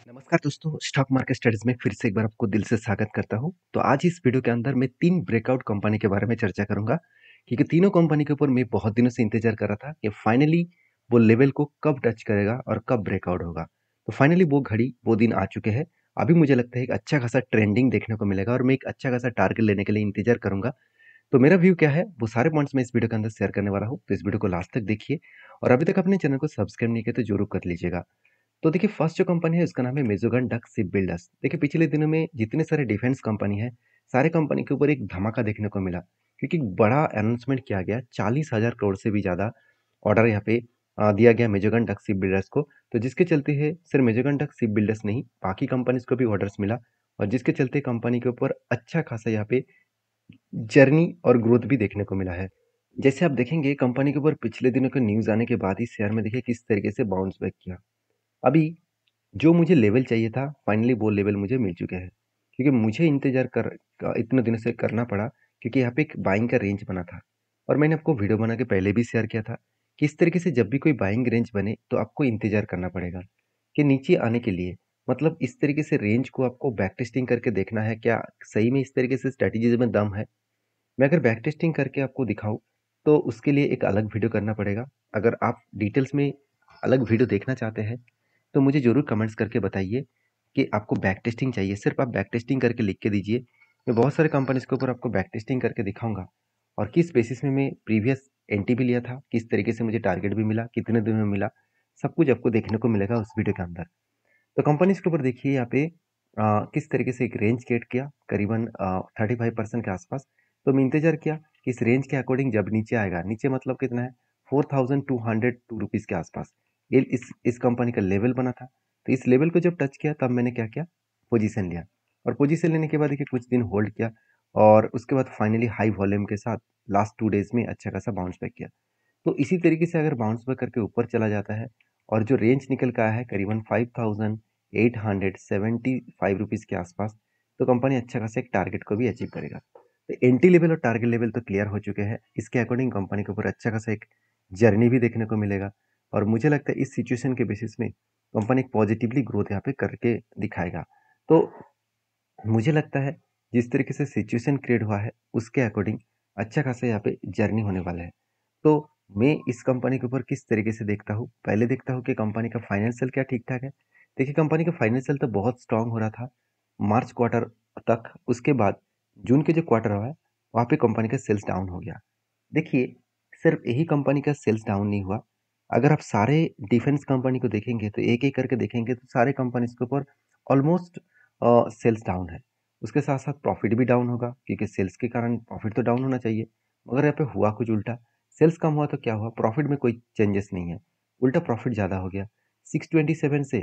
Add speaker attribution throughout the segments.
Speaker 1: नमस्कार दोस्तों, stock market studies में फिर से एक बार आपको दिल से स्वागत करता हूं। तो आज इस वीडियो के अंदर मैं 3 ब्रेकआउट कंपनी के बारे में चर्चा करूंगा, क्योंकि तीनों कंपनी के ऊपर मैं बहुत दिनों से इंतजार कर रहा था कि फाइनली वो लेवल को कब टच करेगा और कब ब्रेकआउट होगा। तो फाइनली वो घड़ी, वो दिन आ चुके हैं। अभी मुझे लगता है एक अच्छा खासा ट्रेंडिंग देखने को मिलेगा और मैं एक अच्छा खासा टारगेट लेने के लिए इंतजार करूंगा। तो मेरा व्यू क्या है, वो सारे पॉइंट्स मैं इस वीडियो के अंदर शेयर करने वाला हूँ। तो इस वीडियो को लास्ट तक देखिए और अभी तक अपने चैनल को सब्सक्राइब नहीं किया तो जरूर कर लीजिएगा। तो देखिए, फर्स्ट जो कंपनी है उसका नाम है मेजोगन डक शिप बिल्डर्स। देखिए, पिछले दिनों में जितने सारे डिफेंस कंपनी है, सारे कंपनी के ऊपर एक धमाका देखने को मिला, क्योंकि बड़ा अनाउंसमेंट किया गया। 40,000 करोड़ से भी ज़्यादा ऑर्डर यहाँ पे दिया गया मेजोगन डक शिप बिल्डर्स को। तो जिसके चलते है सिर्फ मेजोगन डक शिप बिल्डर्स नहीं, बाकी कंपनीज को भी ऑर्डर्स मिला, और जिसके चलते कंपनी के ऊपर अच्छा खासा यहाँ पे जर्नी और ग्रोथ भी देखने को मिला है। जैसे आप देखेंगे, कंपनी के ऊपर पिछले दिनों के न्यूज़ आने के बाद ही शेयर में देखिए किस तरीके से बाउंस बैक किया। अभी जो मुझे लेवल चाहिए था, फाइनली वो लेवल मुझे मिल चुके हैं, क्योंकि मुझे इंतजार इतने दिनों से करना पड़ा, क्योंकि यहाँ पे एक बाइंग का रेंज बना था। और मैंने आपको वीडियो बना के पहले भी शेयर किया था कि इस तरीके से जब भी कोई बाइंग रेंज बने तो आपको इंतजार करना पड़ेगा कि नीचे आने के लिए, मतलब इस तरीके से रेंज को आपको बैक टेस्टिंग करके देखना है क्या सही में इस तरीके से स्ट्रेटेजीज में दम है। मैं अगर बैक टेस्टिंग करके आपको दिखाऊं तो उसके लिए एक अलग वीडियो करना पड़ेगा। अगर आप डिटेल्स में अलग वीडियो देखना चाहते हैं तो मुझे ज़रूर कमेंट्स करके बताइए कि आपको बैक टेस्टिंग चाहिए। सिर्फ आप बैक टेस्टिंग करके लिख के दीजिए, मैं बहुत सारे कंपनीज के ऊपर आपको बैक टेस्टिंग करके दिखाऊंगा, और किस बेसिस में मैं प्रीवियस एंट्री भी लिया था, किस तरीके से मुझे टारगेट भी मिला, कितने दिन में मिला, सब कुछ आपको देखने को मिलेगा उस वीडियो के अंदर। तो कंपनीज के ऊपर देखिए यहाँ पे किस तरीके से एक रेंज क्रिएट किया, करीबन 35% के आसपास। तो मैं इंतजार किया कि इस रेंज के अकॉर्डिंग जब नीचे आएगा, नीचे मतलब कितना है, 4,202 रुपीज़ के आसपास, ये इस कंपनी का लेवल बना था। तो इस लेवल को जब टच किया तब मैंने क्या किया, पोजीशन लिया। और पोजीशन लेने के बाद देखिए कुछ दिन होल्ड किया, और उसके बाद फाइनली हाई वॉल्यूम के साथ लास्ट 2 डेज में अच्छा खासा बाउंस बैक किया। तो इसी तरीके से अगर बाउंस बैक करके ऊपर चला जाता है और जो रेंज निकल का है करीबन 5,875 रुपीज़ के आसपास, तो कंपनी अच्छा खासा एक टारगेट को भी अचीव करेगा। तो एंट्री लेवल और टारगेट लेवल तो क्लियर हो चुके हैं। इसके अकॉर्डिंग कंपनी के ऊपर अच्छा खासा एक जर्नी भी देखने को मिलेगा, और मुझे लगता है इस सिचुएशन के बेसिस में कंपनी एक पॉजिटिवली ग्रोथ यहाँ पे करके दिखाएगा। तो मुझे लगता है जिस तरीके से सिचुएशन क्रिएट हुआ है उसके अकॉर्डिंग अच्छा खासा यहाँ पे जर्नी होने वाला है। तो मैं इस कंपनी के ऊपर किस तरीके से देखता हूँ, पहले देखता हूँ कि कंपनी का फाइनेंशियल क्या ठीक ठाक है। देखिए, कंपनी का फाइनेंशियल तो बहुत स्ट्रांग हो रहा था मार्च क्वार्टर तक। उसके बाद जून के जो क्वार्टर हुआ है वहाँ पे कंपनी का सेल्स डाउन हो गया। देखिए, सिर्फ यही कंपनी का सेल्स डाउन नहीं हुआ, अगर आप सारे डिफेंस कंपनी को देखेंगे तो एक एक करके देखेंगे तो सारे कंपनीज के ऊपर ऑलमोस्ट सेल्स डाउन है। उसके साथ साथ प्रॉफिट भी डाउन होगा, क्योंकि सेल्स के कारण प्रॉफिट तो डाउन होना चाहिए, मगर यहाँ पे हुआ कुछ उल्टा। सेल्स कम हुआ तो क्या हुआ, प्रॉफिट में कोई चेंजेस नहीं है, उल्टा प्रॉफिट ज़्यादा हो गया। 627 से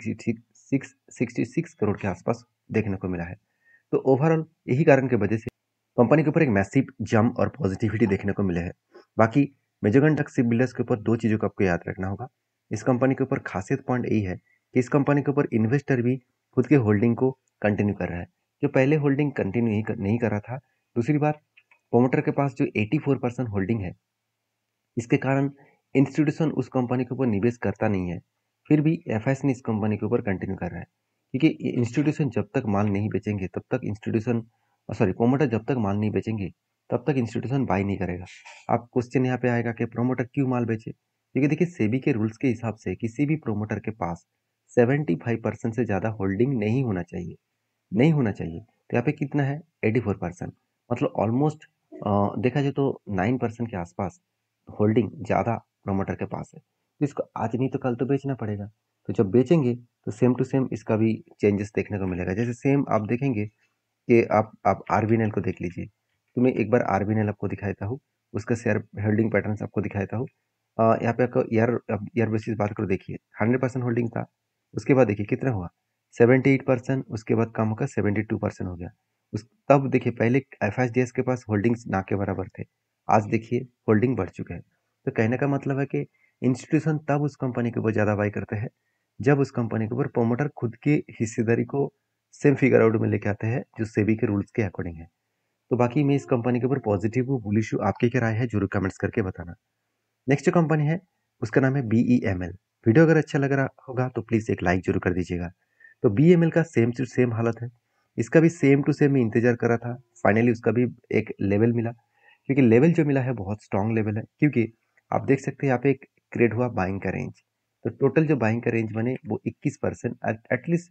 Speaker 1: 666 करोड़ के आसपास देखने को मिला है। तो ओवरऑल यही कारण की वजह से कंपनी के ऊपर एक मैसिव जंप और पॉजिटिविटी देखने को मिले है। बाकी मेजोगन डक शिप बिल्डर्स के ऊपर दो चीज़ों को आपको याद रखना होगा। इस कंपनी के ऊपर खासियत पॉइंट यही है कि इस कंपनी के ऊपर इन्वेस्टर भी खुद के होल्डिंग को कंटिन्यू कर रहा है, जो पहले होल्डिंग कंटिन्यू नहीं कर रहा था। दूसरी बात, प्रोमोटर के पास जो 84% होल्डिंग है, इसके कारण इंस्टीट्यूशन उस कंपनी के ऊपर निवेश करता नहीं है, फिर भी एफएस ने इस कंपनी के ऊपर कंटिन्यू कर रहा है, क्योंकि इंस्टीट्यूशन जब तक माल नहीं बेचेंगे तब तक इंस्टीट्यूशन, सॉरी, प्रोमोटर जब तक माल नहीं बेचेंगे तब तक इंस्टीट्यूशन बाई नहीं करेगा। आप क्वेश्चन यहाँ पे आएगा कि प्रोमोटर क्यों माल बेचे, क्योंकि देखिए सेबी के रूल्स के हिसाब से किसी भी प्रोमोटर के पास 75% से ज़्यादा होल्डिंग नहीं होना चाहिए, नहीं होना चाहिए। तो यहाँ पे कितना है, 84%, मतलब ऑलमोस्ट देखा जाए तो 9% के आसपास होल्डिंग ज़्यादा प्रमोटर के पास है। तो इसको आज नहीं तो कल तो बेचना पड़ेगा। तो जब बेचेंगे तो सेम टू सेम इसका भी चेंजेस देखने को मिलेगा। जैसे सेम आप देखेंगे कि आप आरबीएनएल को देख लीजिए। तो मैं एक बार आरबीएनएल आपको दिखाता हूँ, उसका शेयर होल्डिंग पैटर्न आपको दिखाता हूँ। यहाँ पे आपको ईयर बेसिस बात करो, देखिए 100% होल्डिंग था। उसके बाद देखिए कितना हुआ, 78%, उसके बाद कम होकर 72% हो गया। उस तब देखिए पहले एफएसडीएस के पास होल्डिंग्स ना के बराबर थे, आज देखिए होल्डिंग बढ़ चुके हैं। तो कहने का मतलब है कि इंस्टीट्यूशन तब उस कंपनी के ऊपर ज़्यादा बाई करते हैं जब उस कंपनी के ऊपर प्रोमोटर खुद की हिस्सेदारी को सेम फिगर आउट में लेके आते हैं, जो सेबी के रूल्स के अकॉर्डिंग है। तो बाकी मैं इस कंपनी के ऊपर पॉजिटिव हूँ, बुलिश हूँ, आपकी क्या राय है जरूर कमेंट्स करके बताना। नेक्स्ट जो कंपनी है उसका नाम है BEML। वीडियो अगर अच्छा लग रहा होगा तो प्लीज़ एक लाइक जरूर कर दीजिएगा। तो BML का सेम टू सेम हालत है, इसका भी सेम टू सेम इंतजार कर रहा था। फाइनली उसका भी एक लेवल मिला, क्योंकि लेवल जो मिला है बहुत स्ट्रांग लेवल है, क्योंकि आप देख सकते हैं यहाँ पे एक क्रिएट हुआ बाइंग का रेंज। तो टोटल जो बाइंग का रेंज बने वो 21%, एटलीस्ट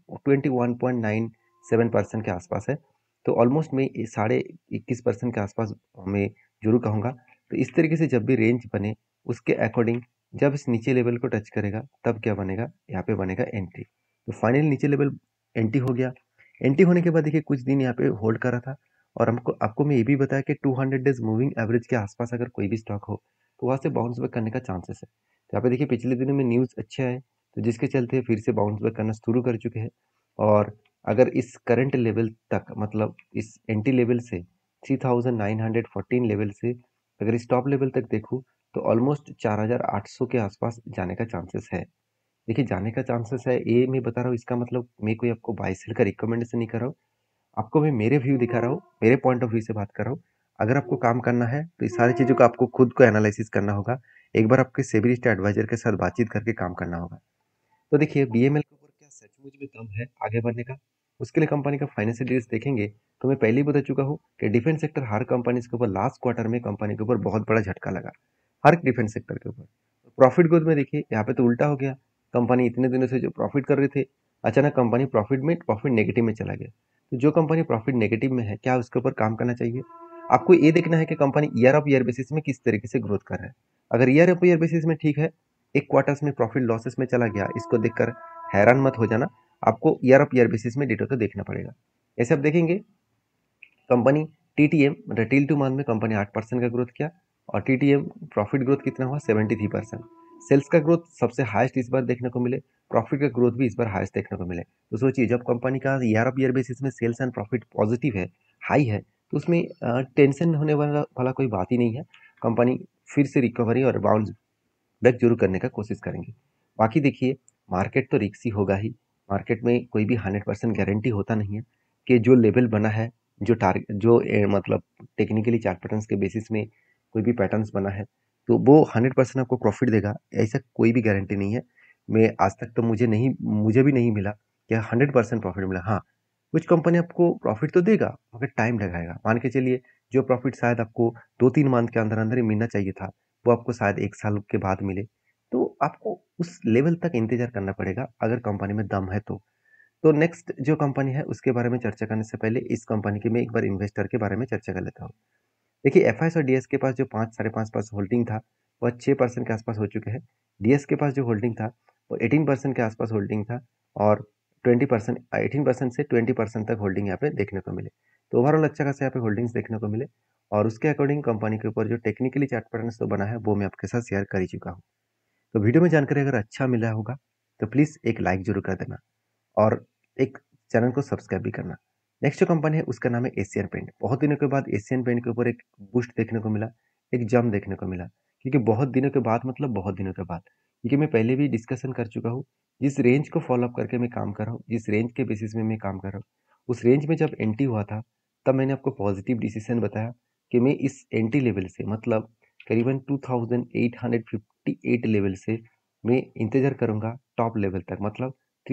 Speaker 1: 21.97% के आसपास है। तो ऑलमोस्ट मैं 21.5% के आसपास मैं जरूर कहूँगा। तो इस तरीके से जब भी रेंज बने उसके अकॉर्डिंग जब इस नीचे लेवल को टच करेगा तब क्या बनेगा, यहाँ पे बनेगा एंट्री। तो फाइनल नीचे लेवल एंट्री हो गया। एंट्री होने के बाद देखिए कुछ दिन यहाँ पे होल्ड कर रहा था, और हमको आपको मैं ये भी बताया कि 200 डेज मूविंग एवरेज के आसपास अगर कोई भी स्टॉक हो तो वहाँ से बाउंस बैक करने का चांसेस है। तो यहाँ पे देखिए पिछले दिनों में न्यूज़ अच्छे आए, तो जिसके चलते फिर से बाउंस बैक करना शुरू कर चुके हैं। और अगर इस करंट लेवल तक, मतलब इस एंट्री लेवल से 3914 लेवल से अगर इस टॉप लेवल तक देखूँ तो ऑलमोस्ट 4800 के आसपास जाने का चांसेस है। देखिए जाने का चांसेस है, ये मैं बता रहा हूँ, इसका मतलब मैं कोई आपको बाय सेल का रिकमेंडेशन नहीं कर रहा हूँ, आपको मैं मेरे व्यू दिखा रहा हूँ, मेरे पॉइंट ऑफ व्यू से बात कर रहा हूँ। अगर आपको काम करना है तो इस सारी चीज़ों का आपको खुद को एनालिसिस करना होगा, एक बार आपके सेबी एडवाइजर के साथ बातचीत करके काम करना होगा। तो देखिए BML के ऊपर क्या सचमुच में दम है आगे बढ़ने का, उसके लिए कंपनी का फाइनेंशियल डिटेल्स देखेंगे तो मैं पहले ही बता चुका हूँ कि डिफेंस सेक्टर हर कंपनी के ऊपर लास्ट क्वार्टर में कंपनी के ऊपर बहुत बड़ा झटका लगा, हर डिफेंस सेक्टर के ऊपर। प्रॉफिट ग्रोथ में देखिए यहाँ पे तो उल्टा हो गया, कंपनी इतने दिनों से जो प्रॉफिट कर रहे थे अचानक कंपनी प्रॉफिट नेगेटिव में चला गया। तो जो कंपनी प्रॉफिट नेगेटिव में है क्या उसके ऊपर काम करना चाहिए? आपको ये देखना है कि company year of year basis में किस तरीके से ग्रोथ कर रहा है। अगर ईयर ऑफ ईयर बेसिस में ठीक है, एक क्वार्टर्स में प्रॉफिट लॉसेस में चला गया, इसको देखकर हैरान मत हो जाना, आपको ईयर ऑफ ईयर बेसिस में डेटा तो देखना पड़ेगा। ऐसे आप देखेंगे company TTM till two month में कंपनी 8% का ग्रोथ किया, और TTM प्रॉफिट ग्रोथ कितना हुआ 73%। सेल्स का ग्रोथ सबसे हाईएस्ट इस बार देखने को मिले, प्रॉफिट का ग्रोथ भी इस बार हाईएस्ट देखने को मिले। तो सोचिए जब कंपनी का ईयर ऑफ ईयर बेसिस में सेल्स एंड प्रॉफिट पॉजिटिव है, हाई है, तो उसमें टेंशन होने वाला कोई बात ही नहीं है। कंपनी फिर से रिकवरी और बाउंस बैक जरूर करने का कोशिश करेंगे। बाकी देखिए मार्केट तो रिक्सी होगा ही, मार्केट में कोई भी 100% गारंटी होता नहीं है कि जो लेवल बना है, जो टारगेट जो मतलब टेक्निकली चार्ट पैटर्न्स के बेसिस में कोई भी पैटर्न्स बना है तो वो 100% आपको प्रॉफिट देगा, ऐसा कोई भी गारंटी नहीं है। मैं आज तक तो मुझे भी नहीं मिला कि 100% प्रॉफिट मिला। हाँ, कुछ कंपनी आपको प्रॉफिट तो देगा मगर टाइम लगाएगा। मान के चलिए जो प्रॉफिट शायद आपको 2-3 मंथ के अंदर अंदर ही मिलना चाहिए था, वो आपको शायद 1 साल के बाद मिले। तो आपको उस लेवल तक इंतजार करना पड़ेगा अगर कंपनी में दम है तो। तो नेक्स्ट जो कंपनी है उसके बारे में चर्चा करने से पहले इस कंपनी की मैं एक बार इन्वेस्टर के बारे में चर्चा कर लेता हूँ। देखिए एफआईएस और डीएस के पास जो 5-5.5% होल्डिंग था वह 6% के आसपास हो चुके हैं। डीएस के पास जो होल्डिंग था वो 18% के आसपास होल्डिंग था, और 20% 18% से 20% तक होल्डिंग यहाँ पे देखने को मिले। तो ओवरऑल अच्छा खासा यहाँ पे होल्डिंग्स देखने को मिले, और उसके अकॉर्डिंग कंपनी के ऊपर जो टेक्निकली चार्ट पैटर्न तो बना है वो मैं आपके साथ शेयर कर ही चुका हूँ। तो वीडियो में जानकारी अगर अच्छा मिला होगा तो प्लीज़ एक लाइक जरूर कर देना, और एक चैनल को सब्सक्राइब भी करना। नेक्स्ट जो कंपनी है उसका नाम है एशियन पेंट। बहुत दिनों के बाद एशियन पेंट के ऊपर एक बूस्ट देखने को मिला, एक जंप देखने को मिला, क्योंकि बहुत दिनों के बाद, मतलब बहुत दिनों के बाद, क्योंकि मैं पहले भी डिस्कशन कर चुका हूँ, जिस रेंज को फॉलो अप करके मैं काम कर रहा हूँ, जिस रेंज के बेसिस में मैं काम कर रहा हूँ, उस रेंज में जब एंट्री हुआ था तब मैंने आपको पॉजिटिव डिसीजन बताया कि मैं इस एंट्री लेवल से, मतलब करीबन 2858 लेवल से मैं इंतजार करूंगा टॉप लेवल तक, मतलब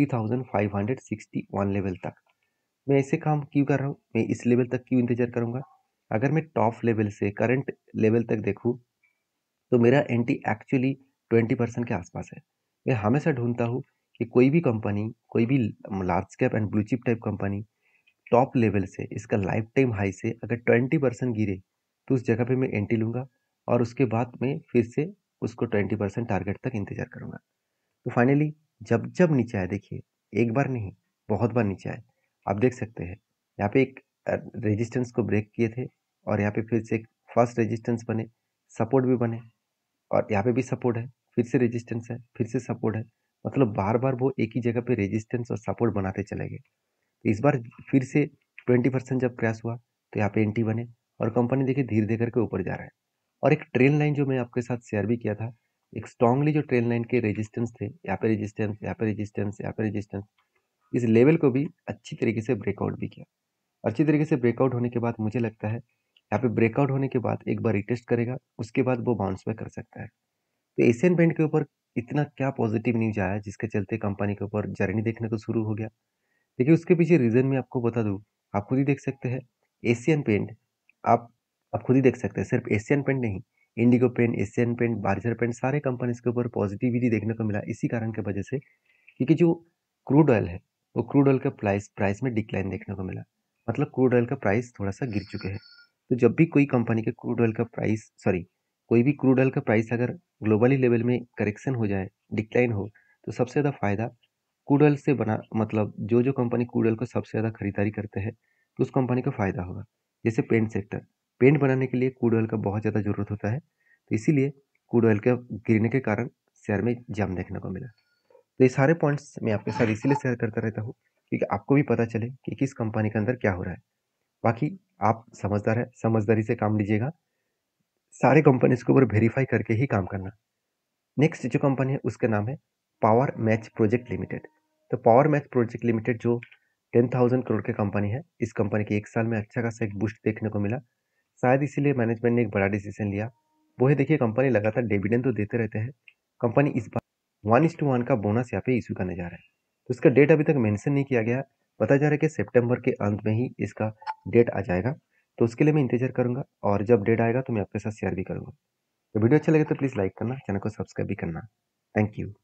Speaker 1: 3561 लेवल तक। मैं ऐसे काम क्यों कर रहा हूँ, मैं इस लेवल तक क्यों इंतजार करूंगा? अगर मैं टॉप लेवल से करंट लेवल तक देखूँ तो मेरा एंट्री एक्चुअली 20% के आसपास है। मैं हमेशा ढूंढता हूँ कि कोई भी कंपनी, कोई भी large cap and blue chip type company top level से, इसका लाइफ टाइम हाई से अगर 20% गिरे तो उस जगह पे मैं एंट्री लूंगा, और उसके बाद मैं फिर से उसको 20% टारगेट तक इंतजार करूंगा। तो फाइनली जब जब नीचे आए, देखिए एक बार नहीं बहुत बार नीचे आए, आप देख सकते हैं यहाँ पे एक रेजिस्टेंस को ब्रेक किए थे, और यहाँ पे फिर से एक फर्स्ट रेजिस्टेंस बने, सपोर्ट भी बने, और यहाँ पे भी सपोर्ट है, फिर से रेजिस्टेंस है, फिर से सपोर्ट है, मतलब बार बार वो एक ही जगह पे रेजिस्टेंस और सपोर्ट बनाते चले गए। तो इस बार फिर से 20% जब क्रैश हुआ तो यहाँ पे एंटी बने, और कंपनी देखिए धीरे धीरे करके ऊपर जा रहा है। और एक ट्रेन लाइन जो मैं आपके साथ शेयर भी किया था, एक स्ट्रांगली जो ट्रेन लाइन के रेजिस्टेंस थे, यहाँ पे रेजिस्टेंस, यहाँ पे रेजिस्टेंस, यहाँ पे रेजिस्टेंस, इस लेवल को भी अच्छी तरीके से ब्रेकआउट भी किया। अच्छी तरीके से ब्रेकआउट होने के बाद मुझे लगता है यहाँ पे ब्रेकआउट होने के बाद एक बार रिटेस्ट करेगा, उसके बाद वो बाउंस बैक कर सकता है। तो एशियन पेंट के ऊपर इतना क्या पॉजिटिव न्यूज आया जिसके चलते कंपनी के ऊपर जर्नी देखने को शुरू हो गया। देखिए उसके पीछे रीजन मैं आपको बता दूं, आप खुद ही देख सकते हैं। एशियन पेंट, आप आप खुद ही देख सकते हैं, सिर्फ एशियन पेंट नहीं, Indigo paint, Asian paint, Berger paint, सारे कंपनीज के ऊपर पॉजिटिविटी देखने को मिला इसी कारण की वजह से, क्योंकि जो क्रूड ऑयल है वो क्रूड ऑयल का प्राइस प्राइस में डिक्लाइन देखने को मिला। मतलब क्रूड ऑयल का प्राइस थोड़ा सा गिर चुके हैं। तो जब भी कोई कंपनी के क्रूड ऑयल का प्राइस कोई भी क्रूड ऑयल का प्राइस अगर ग्लोबली लेवल में करेक्शन हो जाए, डिक्लाइन हो, तो सबसे ज़्यादा फायदा क्रूड ऑयल से बना, मतलब जो जो कंपनी क्रूड ऑयल को सबसे ज़्यादा खरीदारी करते हैं तो उस कंपनी को फायदा होगा। जैसे पेंट सेक्टर, पेंट बनाने के लिए क्रूड ऑयल का बहुत ज़्यादा जरूरत होता है, तो इसीलिए क्रूड ऑयल के गिरने के कारण शेयर में जम देखने को मिला। तो ये सारे पॉइंट्स मैं आपके साथ इसीलिए शेयर करता रहता हूँ क्योंकि आपको भी पता चले कि किस कंपनी के अंदर क्या हो रहा है। बाकी आप समझदार है, समझदारी से काम लीजिएगा, सारे कंपनीज के ऊपर वेरीफाई करके ही काम करना। नेक्स्ट जो कंपनी है उसका नाम है पावर मैच प्रोजेक्ट लिमिटेड। तो पावर मैच प्रोजेक्ट लिमिटेड जो 10,000 करोड़ की कंपनी है, इस कंपनी के एक साल में अच्छा खासा एक बूस्ट देखने को मिला। शायद इसीलिए मैनेजमेंट ने एक बड़ा डिसीजन लिया, वो है देखिए कंपनी लगातार डिविडेंड तो देते रहते हैं। कंपनी इस बार 1:1 का बोनस यहाँ पे इशू करने जा रहा है। तो इसका डेट अभी तक मेंशन नहीं किया गया है, बताया जा रहा है कि सितंबर के अंत में ही इसका डेट आ जाएगा। तो उसके लिए मैं इंतजार करूंगा और जब डेट आएगा तो मैं आपके साथ शेयर भी करूंगा। तो वीडियो अच्छा लगे तो प्लीज़ लाइक करना, चैनल को सब्सक्राइब भी करना। Thank you.